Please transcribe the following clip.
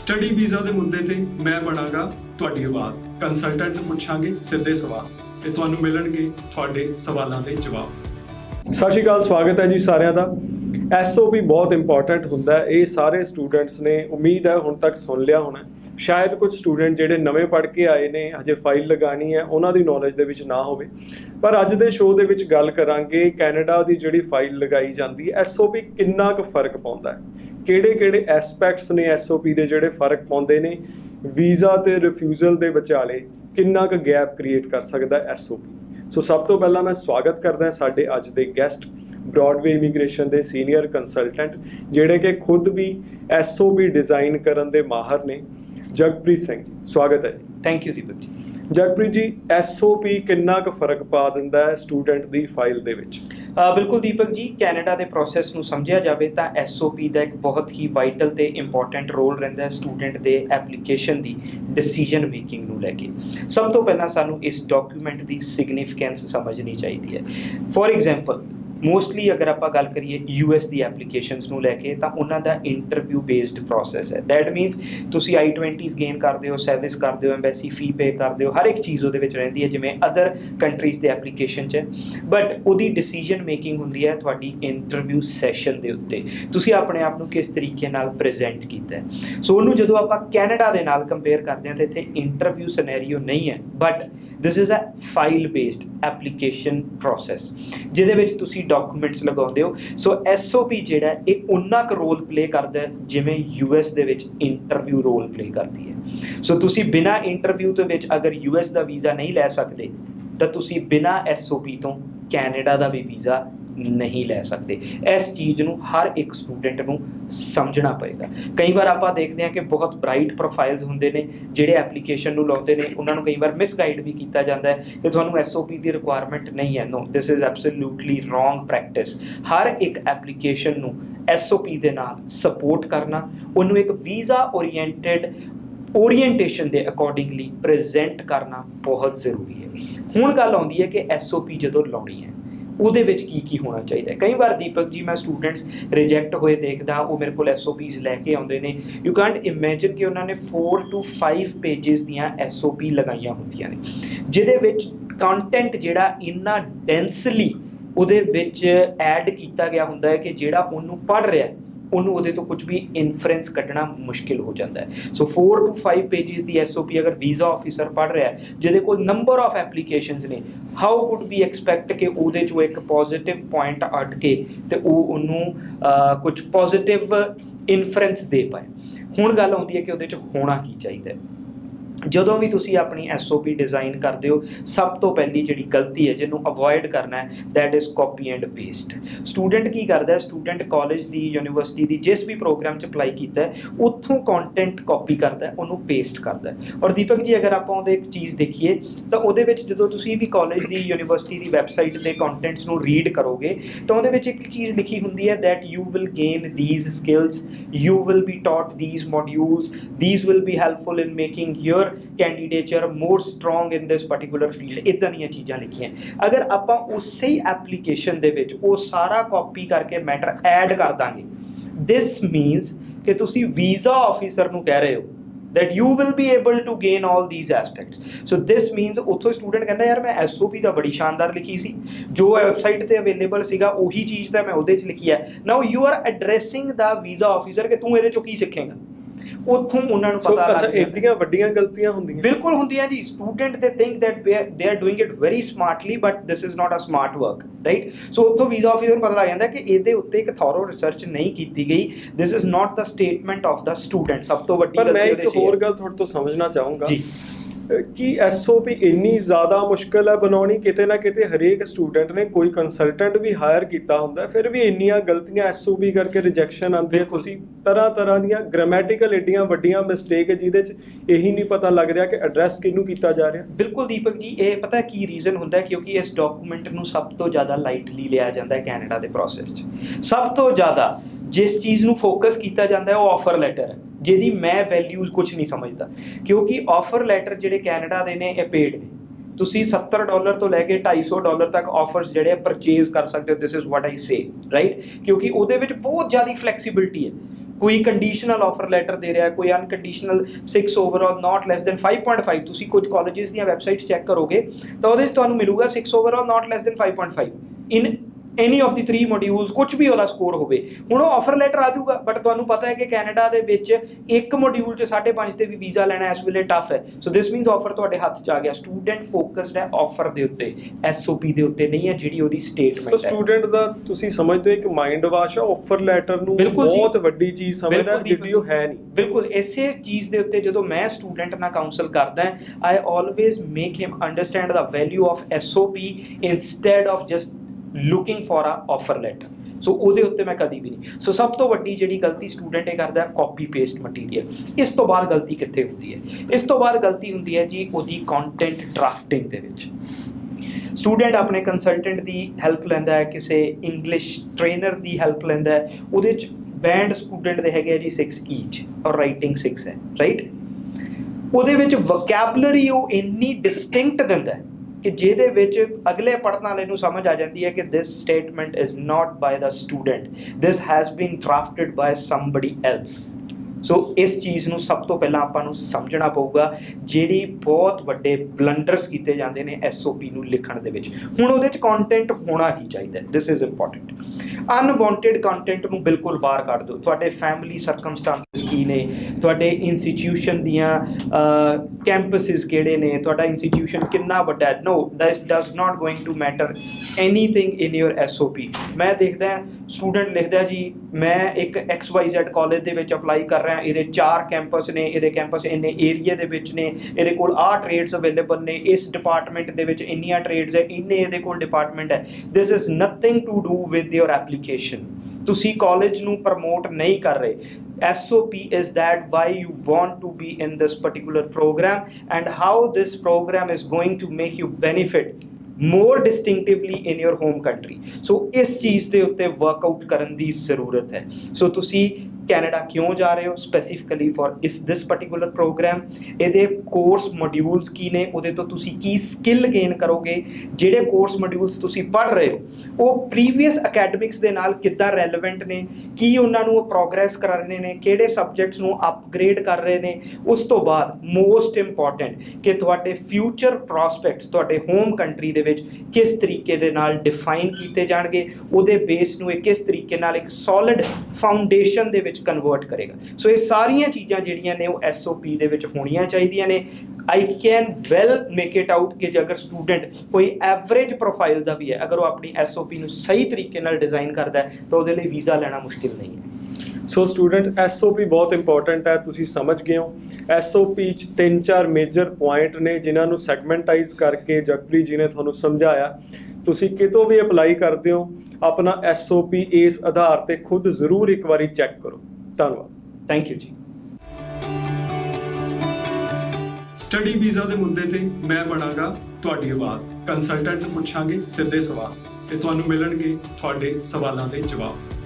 Study visa ਦੇ ਮੁੱਦੇ ਤੇ ਮੈਂ ਬਣਾਂਗਾ ਤੁਹਾਡੀ ਆਵਾਜ਼। ਕੰਸਲਟੈਂਟ ਨੂੰ ਪੁੱਛਾਂਗੇ ਸਿੱਧੇ ਸਵਾਲ ਤੇ ਤੁਹਾਨੂੰ ਮਿਲਣਗੇ ਤੁਹਾਡੇ ਸਵਾਲਾਂ ਦੇ ਜਵਾਬ। ਸਤਿ ਸ਼੍ਰੀ ਅਕਾਲ, ਸਵਾਗਤ ਹੈ ਜੀ ਸਾਰਿਆਂ ਦਾ। SOP ਬਹੁਤ ਇੰਪੋਰਟੈਂਟ ਹੁੰਦਾ ਹੈ। ਇਹ ਸਾਰੇ ਸਟੂਡੈਂਟਸ ਨੇ ਉਮੀਦ ਹੈ ਹੁਣ ਤੱਕ ਸੁਣ ਲਿਆ ਹੋਣਾ। ਸ਼ਾਇਦ ਕੁਝ ਸਟੂਡੈਂਟ ਜਿਹੜੇ ਨਵੇਂ ਪੜ੍ਹ ਕੇ ਆਏ ਨੇ, ਹਜੇ ਫਾਈਲ ਲਗਾਉਣੀ ਹੈ, ਉਹਨਾਂ ਦੀ ਨੌਲੇਜ ਦੇ ਵਿੱਚ ਨਾ ਹੋਵੇ। ਪਰ ਅੱਜ ਦੇ ਸ਼ੋਅ ਦੇ ਵਿੱਚ ਗੱਲ ਕਰਾਂਗੇ ਕੈਨੇਡਾ ਦੀ ਜਿਹੜੀ ਫਾਈਲ ਲਗਾਈ ਜਾਂਦੀ ਹੈ, SOP ਕਿੰਨਾ ਕੁ ਫਰਕ ਪਾਉਂਦਾ ਹੈ, ਕਿਹੜੇ ਐਸਪੈਕਟਸ ਨੇ SOP ਦੇ ਜਿਹੜੇ ਫਰਕ ਪਾਉਂਦੇ ਨੇ, ਵੀਜ਼ਾ ਤੇ ਰਿਫਿਊਜ਼ਲ ਦੇ ਵਿਚਾਲੇ ਕਿੰਨਾ ਕੁ ਗੈਪ ਕ੍ਰੀਏਟ ਕਰ ਸਕਦਾ SOP। ਸੋ ਸਭ ਤੋਂ ਪਹਿਲਾਂ ਮੈਂ ਸਵਾਗਤ ਕਰਦਾ ਸਾਡੇ ਅੱਜ ਦੇ ਗੈਸਟ, ਬ੍ਰੌਡਵੇ ਇਮੀਗ੍ਰੇਸ਼ਨ ਦੇ ਸੀਨੀਅਰ ਕੰਸਲਟੈਂਟ ਜਿਹੜੇ ਕਿ ਖੁਦ ਵੀ SOP ਡਿਜ਼ਾਈਨ ਕਰਨ ਦੇ ਮਾਹਰ ਨੇ, ਜਗਪ੍ਰੀਤ ਸਿੰਘ। ਸਵਾਗਤ ਹੈ ਜੀ। ਥੈਂਕ ਯੂ ਦੀਪਕ ਜੀ। ਜਗਪ੍ਰੀਤ ਜੀ, SOP ਕਿੰਨਾ ਕੁ ਫਰਕ ਪਾ ਦਿੰਦਾ ਹੈ ਸਟੂਡੈਂਟ ਦੀ ਫਾਈਲ ਦੇ ਵਿੱਚ? ਬਿਲਕੁਲ ਦੀਪਕ ਜੀ, ਕੈਨੇਡਾ ਦੇ ਪ੍ਰੋਸੈਸ ਨੂੰ ਸਮਝਿਆ ਜਾਵੇ ਤਾਂ SOP ਦਾ ਇੱਕ ਬਹੁਤ ਹੀ ਵਾਈਟਲ ਤੇ ਇੰਪੋਰਟੈਂਟ ਰੋਲ ਰਹਿੰਦਾ ਹੈ ਸਟੂਡੈਂਟ ਦੇ ਐਪਲੀਕੇਸ਼ਨ ਦੀ ਡਿਸੀਜਨ ਮੇਕਿੰਗ ਨੂੰ ਲੈ ਕੇ। ਸਭ ਤੋਂ ਪਹਿਲਾਂ ਸਾਨੂੰ ਇਸ ਡਾਕੂਮੈਂਟ ਦੀ ਸਿਗਨੀਫੀਕੈਂਸ ਸਮਝਣੀ ਚਾਹੀਦੀ ਹੈ। ਫੋਰ ਐਗਜ਼ਾਮਪਲ, ਮੋਸਟਲੀ ਅਗਰ ਆਪਾਂ ਗੱਲ ਕਰੀਏ US ਦੀ ਐਪਲੀਕੇਸ਼ਨਸ ਨੂੰ ਲੈ ਕੇ ਤਾਂ ਉਹਨਾਂ ਦਾ ਇੰਟਰਵਿਊ ਬੇਸਡ ਪ੍ਰੋਸੈਸ ਹੈ। ਦੈਟ ਮੀਨਸ ਤੁਸੀਂ I-20s ਗੇਨ ਕਰਦੇ ਹੋ, ਸਰਵਿਸ ਕਰਦੇ ਹੋ, ਐਮਬੈਸੀ ਫੀ ਪੇ ਕਰਦੇ ਹੋ, ਹਰ ਇੱਕ ਚੀਜ਼ ਉਹਦੇ ਵਿੱਚ ਰਹਿੰਦੀ ਹੈ ਜਿਵੇਂ ਅਦਰ ਕੰਟਰੀਜ਼ ਦੇ ਐਪਲੀਕੇਸ਼ਨ 'ਚ। ਬਟ ਉਹਦੀ ਡਿਸੀਜਨ ਮੇਕਿੰਗ ਹੁੰਦੀ ਹੈ ਤੁਹਾਡੀ ਇੰਟਰਵਿਊ ਸੈਸ਼ਨ ਦੇ ਉੱਤੇ, ਤੁਸੀਂ ਆਪਣੇ ਆਪ ਨੂੰ ਕਿਸ ਤਰੀਕੇ ਨਾਲ ਪ੍ਰੈਜ਼ੈਂਟ ਕੀਤਾ ਹੈ। ਸੋ ਉਹਨੂੰ ਜਦੋਂ ਆਪਾਂ ਕੈਨੇਡਾ ਦੇ ਨਾਲ ਕੰਪੇਅਰ ਕਰਦੇ ਹਾਂ ਤਾਂ ਇੱਥੇ ਇੰਟਰਵਿਊ ਸਿਨੈਰੀਓ ਨਹੀਂ ਹੈ, but this is a file based application process ਜਿਹਦੇ ਵਿੱਚ ਤੁਸੀਂ ਡਾਕੂਮੈਂਟਸ ਲਗਾਉਂਦੇ ਹੋ। ਸੋ SOP ਜਿਹੜਾ ਇਹ ਉਨਾ ਕੁ ਰੋਲ ਪਲੇ ਕਰਦਾ ਜਿਵੇਂ US ਦੇ ਵਿੱਚ ਇੰਟਰਵਿਊ ਰੋਲ ਪਲੇ ਕਰਦੀ ਹੈ। ਸੋ ਤੁਸੀਂ ਬਿਨਾਂ ਇੰਟਰਵਿਊ ਦੇ ਵਿੱਚ ਅਗਰ US ਦਾ ਵੀਜ਼ਾ ਨਹੀਂ ਲੈ ਸਕਦੇ ਤਾਂ ਤੁਸੀਂ ਬਿਨਾਂ SOP ਤੋਂ ਕੈਨੇਡਾ ਦਾ ਵੀ ਵੀਜ਼ਾ ਨਹੀਂ ਲੈ ਸਕਦੇ। ਇਸ ਚੀਜ਼ ਨੂੰ ਹਰ ਇੱਕ ਸਟੂਡੈਂਟ ਨੂੰ ਸਮਝਣਾ ਪਏਗਾ। ਕਈ ਵਾਰ ਆਪਾਂ ਦੇਖਦੇ ਹਾਂ ਕਿ ਬਹੁਤ ਬ੍ਰਾਈਟ ਪ੍ਰੋਫਾਈਲਸ ਹੁੰਦੇ ਨੇ ਜਿਹੜੇ ਐਪਲੀਕੇਸ਼ਨ ਨੂੰ ਲਾਉਂਦੇ ਨੇ, ਉਹਨਾਂ ਨੂੰ ਕਈ ਵਾਰ ਮਿਸਗਾਈਡ ਵੀ ਕੀਤਾ ਜਾਂਦਾ ਹੈ ਕਿ ਤੁਹਾਨੂੰ SOP ਦੀ ਰਿਕੁਆਇਰਮੈਂਟ ਨਹੀਂ ਹੈ। No, this is absolutely wrong practice. ਹਰ ਇੱਕ ਐਪਲੀਕੇਸ਼ਨ ਨੂੰ SOP ਦੇ ਨਾਲ ਸਪੋਰਟ ਕਰਨਾ, ਉਹਨੂੰ ਇੱਕ ਵੀਜ਼ਾ ਓਰੀਐਂਟੇਸ਼ਨ ਦੇ ਅਕੋਰਡਿੰਗਲੀ ਪ੍ਰੈਜ਼ੈਂਟ ਕਰਨਾ ਬਹੁਤ ਜ਼ਰੂਰੀ ਹੈ। ਹੁਣ ਗੱਲ ਆਉਂਦੀ ਹੈ ਕਿ SOP ਜਦੋਂ ਲਾਉਣੀ ਹੈ ਉਹਦੇ ਵਿੱਚ ਕੀ ਹੋਣਾ ਚਾਹੀਦਾ ਹੈ। ਕਈ ਵਾਰ ਦੀਪਕ ਜੀ ਮੈਂ ਸਟੂਡੈਂਟਸ ਰਿਜੈਕਟ ਹੋਏ ਦੇਖਦਾ, ਉਹ ਮੇਰੇ ਕੋਲ SOPs ਲੈ ਕੇ ਆਉਂਦੇ ਨੇ। ਯੂ ਕੈਂਟ ਇਮੇਜਿਨ ਕਿ ਉਹਨਾਂ ਨੇ 4 to 5 ਪੇਜਿਸ ਦੀਆਂ SOP ਲਗਾਈਆਂ ਹੁੰਦੀਆਂ ਨੇ ਜਿਹਦੇ ਵਿੱਚ ਕੰਟੈਂਟ ਜਿਹੜਾ ਇੰਨਾ ਡੈਂਸਲੀ ਉਹਦੇ ਵਿੱਚ ਐਡ ਕੀਤਾ ਗਿਆ ਹੁੰਦਾ ਹੈ ਕਿ ਜਿਹੜਾ ਉਹਨੂੰ ਪੜ੍ਹ ਰਿਹਾ ਉਹਨੂੰ ਉਹਦੇ ਤੋਂ ਕੁਝ ਵੀ ਇਨਫਰੈਂਸ ਕੱਢਣਾ ਮੁਸ਼ਕਿਲ ਹੋ ਜਾਂਦਾ ਹੈ। ਸੋ 4 to 5 ਪੇਜਿਸ ਦੀ SOP ਅਗਰ ਵੀਜ਼ਾ ਆਫਿਸਰ ਪੜ੍ਹ ਰਿਹਾ ਜਿਹਦੇ ਕੋਲ ਨੰਬਰ ਆਫ ਐਪਲੀਕੇਸ਼ਨਸ ਨੇ, ਹਾਊ ਕੁਡ ਵੀ ਐਕਸਪੈਕਟ ਕਿ ਉਹਦੇ 'ਚੋਂ ਇੱਕ ਪੋਜ਼ੀਟਿਵ ਪੁਆਇੰਟ ਅੱਡ ਕੇ ਤੇ ਉਹ ਉਹਨੂੰ ਕੁਝ ਪੋਜ਼ੀਟਿਵ ਇਨਫਰੈਂਸ ਦੇ ਪਾਏ। ਹੁਣ ਗੱਲ ਆਉਂਦੀ ਹੈ ਕਿ ਉਹਦੇ 'ਚ ਹੋਣਾ ਕੀ ਚਾਹੀਦਾ ਹੈ। ਜਦੋਂ ਵੀ ਤੁਸੀਂ ਆਪਣੀ SOP ਡਿਜ਼ਾਈਨ ਕਰਦੇ ਹੋ, ਸਭ ਤੋਂ ਪਹਿਲੀ ਜਿਹੜੀ ਗਲਤੀ ਹੈ ਜਿਹਨੂੰ ਅਵੋਇਡ ਕਰਨਾ ਹੈ, that is copy and paste. Student ਕੀ ਕਰਦਾ ਹੈ, ਸਟੂਡੈਂਟ ਕਾਲਜ ਦੀ, ਯੂਨੀਵਰਸਿਟੀ ਦੀ ਜਿਸ ਵੀ ਪ੍ਰੋਗਰਾਮ 'ਚ ਅਪਲਾਈ ਕੀਤਾ ਹੈ ਉੱਥੋਂ ਕੰਟੈਂਟ ਕਾਪੀ ਕਰਦਾ ਹੈ, ਉਹਨੂੰ ਪੇਸਟ ਕਰਦਾ ਹੈ। ਔਰ ਦੀਪਕ ਜੀ, ਅਗਰ ਆਪਾਂ ਉਹਦੇ ਇੱਕ ਚੀਜ਼ ਦੇਖੀਏ ਤਾਂ ਉਹਦੇ ਵਿੱਚ ਜਦੋਂ ਤੁਸੀਂ ਵੀ ਕਾਲਜ ਦੀ, ਯੂਨੀਵਰਸਿਟੀ ਦੀ ਵੈਬਸਾਈਟ ਦੇ ਕੰਟੈਂਟਸ ਨੂੰ ਰੀਡ ਕਰੋਗੇ ਤਾਂ ਉਹਦੇ ਵਿੱਚ ਇੱਕ ਚੀਜ਼ ਲਿਖੀ ਹੁੰਦੀ ਹੈ, that you will gain these skills, you will be taught these modules, these will be helpful in making your candidature more strong in this particular field. ਇੱਦਾਂ ਦੀਆਂ ਚੀਜ਼ਾਂ ਲਿਖੀਆਂ। ਅਗਰ ਆਪਾਂ ਉਸੇ ਐਪਲੀਕੇਸ਼ਨ ਦੇ ਵਿੱਚ ਉਹ ਸਾਰਾ ਕਾਪੀ ਕਰਕੇ ਮੈਟਰ ਐਡ ਕਰ ਦਾਂਗੇ, ਦਿਸ ਮੀਨਸ ਕਿ ਤੁਸੀਂ ਵੀਜ਼ਾ ਆਫਿਸਰ ਨੂੰ ਕਹਿ ਰਹੇ ਹੋ that you will be able to gain all these aspects. So this means ਉੱਥੋਂ ਸਟੂਡੈਂਟ ਕਹਿੰਦਾ ਯਾਰ ਮੈਂ SOP ਦਾ ਬੜੀ ਸ਼ਾਨਦਾਰ ਲਿਖੀ ਸੀ, ਜੋ ਵੈਬਸਾਈਟ ਤੇ ਅਵੇਲੇਬਲ ਸੀਗਾ ਉਹੀ ਚੀਜ਼ ਤਾਂ ਮੈਂ ਉਹਦੇ 'ਚ ਲਿਖੀ ਹੈ। Now you are addressing the visa officer ਕਿ ਤੂੰ ਇਹਦੇ 'ਚੋਂ ਕੀ ਸਿੱਖੇਗਾ। ਉੱਥੋਂ ਉਹਨਾਂ ਨੂੰ ਪਤਾ ਲੱਗ ਗਿਆ। ਐਡੀਆਂ ਵੱਡੀਆਂ ਗਲਤੀਆਂ ਹੁੰਦੀਆਂ, ਬਿਲਕੁਲ ਹੁੰਦੀਆਂ ਜੀ। Student they think that they are doing it very smartly, but this is not a smart work, right. So ਉੱਥੋਂ ਵੀਜ਼ਾ ਆਫਿਸਰ ਨੂੰ ਪਤਾ ਲੱਗ ਜਾਂਦਾ ਕਿ ਇਹਦੇ ਉੱਤੇ ਇੱਕ ਥੋਰੋ ਰਿਸਰਚ ਨਹੀਂ ਕੀਤੀ ਗਈ। This is not the statement of the student. ਸਭ ਤੋਂ ਵੱਡੀ ਪਰ ਮੈਂ ਇੱਕ ਹੋਰ ਗੱਲ ਤੁਹਾਡੇ ਤੋਂ ਸਮਝਣਾ ਚਾਹੂੰਗਾ ਜੀ ਕਿ SOP ਇੰਨੀ ਜ਼ਿਆਦਾ ਮੁਸ਼ਕਿਲ ਹੈ ਬਣਾਉਣੀ। ਕਿਤੇ ਨਾ ਕਿਤੇ ਹਰੇਕ ਸਟੂਡੈਂਟ ਨੇ ਕੋਈ ਕੰਸਲਟੈਂਟ ਵੀ ਹਾਇਰ ਕੀਤਾ ਹੁੰਦਾ, ਫਿਰ ਵੀ ਇੰਨੀਆਂ ਗਲਤੀਆਂ SOP ਕਰਕੇ ਰਿਜੈਕਸ਼ਨ ਆਉਂਦੀ ਹੈ। ਤੁਸੀਂ ਤਰ੍ਹਾਂ ਦੀਆਂ ਗ੍ਰਾਮੈਟੀਕਲ ਏਡੀਆਂ ਵੱਡੀਆਂ ਮਿਸਟੇਕ ਹੈ ਜਿਹਦੇ 'ਚ ਇਹੀ ਨਹੀਂ ਪਤਾ ਲੱਗ ਰਿਹਾ ਕਿ ਐਡਰੈਸ ਕਿਹਨੂੰ ਕੀਤਾ ਜਾ ਰਿਹਾ। ਬਿਲਕੁਲ ਦੀਪਕ ਜੀ, ਇਹ ਪਤਾ ਕੀ ਰੀਜ਼ਨ ਹੁੰਦਾ ਕਿਉਂਕਿ ਇਸ ਡਾਕੂਮੈਂਟ ਨੂੰ ਸਭ ਤੋਂ ਜ਼ਿਆਦਾ ਲਾਈਟਲੀ ਲਿਆ ਜਾਂਦਾ ਹੈ ਕੈਨੇਡਾ ਦੇ ਪ੍ਰੋਸੈਸ 'ਚ। ਸਭ ਤੋਂ ਜ਼ਿਆਦਾ ਜਿਸ ਚੀਜ਼ ਨੂੰ ਫੋਕਸ ਕੀਤਾ ਜਾਂਦਾ ਹੈ ਉਹ ਆਫਰ ਲੈਟਰ ਹੈ, ਜਿਹਦੀ ਮੈਂ ਵੈਲਿਊਜ਼ ਕੁਛ ਨਹੀਂ ਸਮਝਦਾ। ਕਿਉਂਕਿ ਆਫਰ ਲੈਟਰ ਜਿਹੜੇ ਕੈਨੇਡਾ ਦੇ ਨੇ ਇਹ ਪੇਡ ਨੇ। ਤੁਸੀਂ $70 ਤੋਂ ਲੈ ਕੇ $250 ਤੱਕ ਆਫਰਸ ਜਿਹੜੇ ਆ ਪਰਚੇਜ਼ ਕਰ ਸਕਦੇ ਹੋ। This is what I say, right. ਕਿਉਂਕਿ ਉਹਦੇ ਵਿੱਚ ਬਹੁਤ ਜ਼ਿਆਦਾ ਫਲੈਕਸੀਬਿਲਿਟੀ ਹੈ। कोई कंडीशनल ऑफर लैटर दे रहा है, कोई unconditional 6 overall not less than 5.5। तुसी कुछ कॉलेजेस दी वैबसाइट्स चैक करोगे तो ਉਹਦੇ 'ਚ ਤੁਹਾਨੂੰ ਮਿਲੂਗਾ 6 overall not less than 5.5 in any of the 3 modules, कुछ भी ਉਹਦਾ ਸਕੋਰ ਹੋਵੇ। ਹੁਣ ਉਹ ਆਫਰ ਲੈਟਰ ਆ ਜਾਊਗਾ, ਬਟ ਤੁਹਾਨੂੰ ਪਤਾ ਹੈ ਕਿ ਕੈਨੇਡਾ ਦੇ ਵਿੱਚ ਇੱਕ ਮੋਡਿਊਲ 'ਚ 5.5 ਤੇ ਵੀ ਵੀਜ਼ਾ ਲੈਣਾ ਇਸ ਵੇਲੇ ਟਫ ਹੈ। ਸੋ ਦਿਸ ਮੀਨਸ ਆਫਰ ਤੁਹਾਡੇ ਹੱਥ 'ਚ ਆ ਗਿਆ। ਸਟੂਡੈਂਟ ਫੋਕਸਡ ਹੈ ਆਫਰ ਦੇ ਉੱਤੇ, ਐਸਓਪੀ ਦੇ ਉੱਤੇ ਨਹੀਂ ਹੈ ਜਿਹੜੀ ਉਹਦੀ ਸਟੇਟਮੈਂਟ ਹੈ। ਸਟੂਡੈਂਟ ਦਾ ਤੁਸੀਂ ਸਮਝਦੇ ਹੋ ਇੱਕ ਮਾਈਂਡ ਵਾਸ਼ ਆ ਆਫਰ ਲੈਟਰ ਨੂੰ ਬਹੁਤ ਵੱਡੀ ਚੀਜ਼ ਸਮਝਦਾ ਜਿਹੜੀ ਉਹ ਹੈ ਨਹੀਂ। ਬਿਲਕੁਲ ਇਸੇ ਚੀਜ਼ ਦੇ ਉੱਤੇ ਜਦੋਂ ਮੈਂ ਸਟੂਡੈਂਟ ਨਾਲ ਕਾਉਂਸਲ ਕਰਦਾ I always make him understand the value of SOP instead of just looking for a offer letter. So ਉਹਦੇ ਉੱਤੇ ਮੈਂ ਕਦੀ ਵੀ ਨਹੀਂ। ਸੋ ਸਭ ਤੋਂ ਵੱਡੀ ਜਿਹੜੀ ਗਲਤੀ ਸਟੂਡੈਂਟ ਇਹ ਕਰਦਾ ਕਾਪੀ ਪੇਸਟ ਮਟੀਰੀਅਲ। ਇਸ ਤੋਂ ਬਾਅਦ ਗਲਤੀ ਕਿੱਥੇ ਹੁੰਦੀ ਹੈ? ਇਸ ਤੋਂ ਬਾਅਦ ਗਲਤੀ ਹੁੰਦੀ ਹੈ ਜੀ ਉਹਦੀ ਕੰਟੈਂਟ ਡਰਾਫਟਿੰਗ ਦੇ ਵਿੱਚ। ਸਟੂਡੈਂਟ ਆਪਣੇ ਕੰਸਲਟੈਂਟ ਦੀ ਹੈਲਪ ਲੈਂਦਾ ਹੈ, ਕਿਸੇ ਇੰਗਲਿਸ਼ ਟ੍ਰੇਨਰ ਦੀ ਹੈਲਪ ਲੈਂਦਾ ਹੈ। ਉਹਦੇ 'ਚ ਬੈਂਡ ਸਟੂਡੈਂਟ ਦੇ ਹੈਗੇ ਜੀ 6 ਈਚ ਔਰ ਰਾਈਟਿੰਗ 6 ਹੈ, ਰਾਈਟ। ਉਹਦੇ ਵਿੱਚ ਵੋਕੈਬਲਰੀ ਉਹ ਇੰਨੀ ਡਿਸਟਿੰਕਟ ਦਿੰਦਾ ਹੈ कि ਜਿਹਦੇ ਵਿੱਚ ਅਗਲੇ ਪੜ੍ਹਨ ਵਾਲੇ ਨੂੰ ਸਮਝ ਆ ਜਾਂਦੀ ਹੈ ਕਿ this statement is not by the student, this has been drafted by somebody else। ਸੋ ਇਸ ਚੀਜ਼ ਨੂੰ ਸਭ ਤੋਂ ਪਹਿਲਾਂ ਆਪਾਂ ਨੂੰ ਸਮਝਣਾ ਪਊਗਾ, ਜਿਹੜੀ ਬਹੁਤ ਵੱਡੇ ਬਲੰਡਰਸ ਕੀਤੇ ਜਾਂਦੇ ਨੇ ਐਸਓਪੀ ਨੂੰ ਲਿਖਣ ਦੇ ਵਿੱਚ। ਹੁਣ ਉਹਦੇ 'ਚ ਕੰਟੈਂਟ ਹੋਣਾ ਹੀ ਚਾਹੀਦਾ, this is important. Unwanted content ਨੂੰ ਬਿਲਕੁਲ ਬਾਹਰ ਕੱਢ ਦਿਓ। ਤੁਹਾਡੇ ਫੈਮਿਲੀ ਸਰਕਮਸਟੈਂਸਿਸ ਕੀ ਨੇ, ਤੁਹਾਡੇ ਇੰਸਟੀਟਿਊਸ਼ਨ ਦੀਆਂ ਕੈਂਪਸਿਸ ਕਿਹੜੇ ਨੇ, ਤੁਹਾਡਾ ਇੰਸਟੀਟਿਊਸ਼ਨ ਕਿੰਨਾ ਵੱਡਾ ਹੈ, no this does not going to matter anything in your SOP. ਮੈਂ ਦੇਖਦਾ ਸਟੂਡੈਂਟ ਲਿਖਦਾ ਜੀ ਮੈਂ ਇੱਕ XYZ ਕਾਲਜ ਦੇ ਵਿੱਚ ਅਪਲਾਈ ਕਰ ਰਿਹਾ, ਇਹਦੇ 4 ਕੈਂਪਸ ਨੇ, ਇਹਦੇ ਕੈਂਪਸ ਇੰਨੇ ਏਰੀਆ ਦੇ ਵਿੱਚ ਨੇ, ਇਹਦੇ ਕੋਲ ਆਹ ਟ੍ਰੇਡਸ ਅਵੇਲੇਬਲ ਨੇ, ਇਸ ਡਿਪਾਰਟਮੈਂਟ ਦੇ ਵਿੱਚ ਇੰਨੀਆਂ ਟ੍ਰੇਡਸ ਹੈ, ਇੰਨੇ ਇਹਦੇ ਕੋਲ ਡਿਪਾਰਟਮੈਂਟ ਹੈ। This is nothing to do with your application. ਤੁਸੀਂ ਕਾਲਜ ਨੂੰ ਪ੍ਰਮੋਟ ਨਹੀਂ ਕਰ ਰਹੇ। SOP is that why you want to be in this particular program and how this program is going to make you benefit more distinctively in your home country। so ਇਸ ਚੀਜ਼ ਦੇ ਉੱਤੇ workout ਕਰਨ ਦੀ ਜ਼ਰੂਰਤ ਹੈ। ਸੋ ਤੁਸੀਂ ਕੈਨੇਡਾ ਕਿਉਂ ਜਾ ਰਹੇ ਹੋ, specifically for this particular programme, ਇਹਦੇ ਕੋਰਸ ਮੋਡਿਊਲਸ ਕੀ ਨੇ, ਉਹਦੇ ਤੋਂ ਤੁਸੀਂ ਕੀ ਸਕਿੱਲ ਗੇਨ ਕਰੋਗੇ, ਜਿਹੜੇ ਕੋਰਸ ਮੋਡਿਊਲਸ ਤੁਸੀਂ ਪੜ੍ਹ ਰਹੇ ਹੋ ਉਹ ਪ੍ਰੀਵੀਅਸ ਅਕੈਡਮਿਕਸ ਦੇ ਨਾਲ ਕਿੱਦਾਂ ਰੈਲੇਵੈਂਟ ਨੇ, ਕੀ ਉਹਨਾਂ ਨੂੰ ਪ੍ਰੋਗਰੈਸ ਕਰਾ ਰਹੇ ਨੇ, ਕਿਹੜੇ ਸਬਜੈਕਟਸ ਨੂੰ ਅਪਗ੍ਰੇਡ ਕਰ ਰਹੇ ਨੇ। ਉਸ ਤੋਂ ਬਾਅਦ ਮੋਸਟ ਇੰਪੋਰਟੈਂਟ ਕਿ ਤੁਹਾਡੇ ਫਿਊਚਰ ਪ੍ਰੋਸਪੈਕਟਸ ਤੁਹਾਡੇ ਹੋਮ ਕੰਟਰੀ ਦੇ ਵਿੱਚ ਕਿਸ ਤਰੀਕੇ ਦੇ ਨਾਲ ਡਿਫਾਈਨ ਕੀਤੇ ਜਾਣਗੇ, ਉਹਦੇ ਬੇਸ ਨੂੰ ਇਹ ਕਿਸ ਤਰੀਕੇ ਨਾਲ ਇੱਕ ਸੋਲਿਡ ਫਾਊਂਡੇਸ਼ਨ ਦੇ ਵਿੱਚ ਕਨਵਰਟ ਕਰੇਗਾ। ਸੋ ਇਹ ਸਾਰੀਆਂ ਚੀਜ਼ਾਂ ਜਿਹੜੀਆਂ ਨੇ ਉਹ ਐਸਓਪੀ ਦੇ ਵਿੱਚ ਹੋਣੀਆਂ ਚਾਹੀਦੀਆਂ ਨੇ। I can well make it out ਕਿ ਅਗਰ ਸਟੂਡੈਂਟ ਕੋਈ ਐਵਰੇਜ ਪ੍ਰੋਫਾਈਲ ਦਾ ਵੀ ਹੈ, ਅਗਰ ਉਹ ਆਪਣੀ ਐਸਓਪੀ ਨੂੰ ਸਹੀ ਤਰੀਕੇ ਨਾਲ ਡਿਜ਼ਾਈਨ ਕਰਦਾ ਹੈ ਤਾਂ ਉਹਦੇ ਲਈ ਵੀਜ਼ਾ ਲੈਣਾ ਮੁਸ਼ਕਿਲ ਨਹੀਂ ਹੈ। ਸੋ ਸਟੂਡੈਂਟ ਐਸਓਪੀ ਬਹੁਤ ਇੰਪੋਰਟੈਂਟ ਹੈ, ਤੁਸੀਂ ਸਮਝ ਗਏ ਹੋ। ਐਸਓਪੀ 'ਚ 3-4 ਮੇਜਰ ਪੁਆਇੰਟ ਨੇ ਜਿਨ੍ਹਾਂ ਨੂੰ ਸੈਗਮੈਂਟਾਈਜ਼ ਕਰਕੇ ਜਗਪ੍ਰੀਤ ਜੀ ਨੇ ਤੁਹਾਨੂੰ ਸਮਝਾਇਆ। ਤੁਸੀਂ ਕਿਤੋਂ ਵੀ ਅਪਲਾਈ ਕਰਦੇ ਹੋ ਆਪਣਾ ਐਸਓਪੀ ਇਸ ਆਧਾਰ ਤੇ ਖੁਦ ਜ਼ਰੂਰ ਇੱਕ ਵਾਰੀ ਚੈੱਕ ਕਰੋ। ਧੰਨਵਾਦ। ਥੈਂਕ ਯੂ ਜੀ। ਸਟੱਡੀ ਵੀਜ਼ਾ ਦੇ ਮੁੱਦੇ ਤੇ ਮੈਂ ਬਣਾਂਗਾ ਤੁਹਾਡੀ ਆਵਾਜ਼। ਕੰਸਲਟੈਂਟ ਨੂੰ ਪੁੱਛਾਂਗੇ ਸਿੱਧੇ ਸਵਾਲ ਤੇ ਤੁਹਾਨੂੰ ਮਿਲਣਗੇ ਤੁਹਾਡੇ ਸਵਾਲਾਂ ਦੇ ਜਵਾਬ।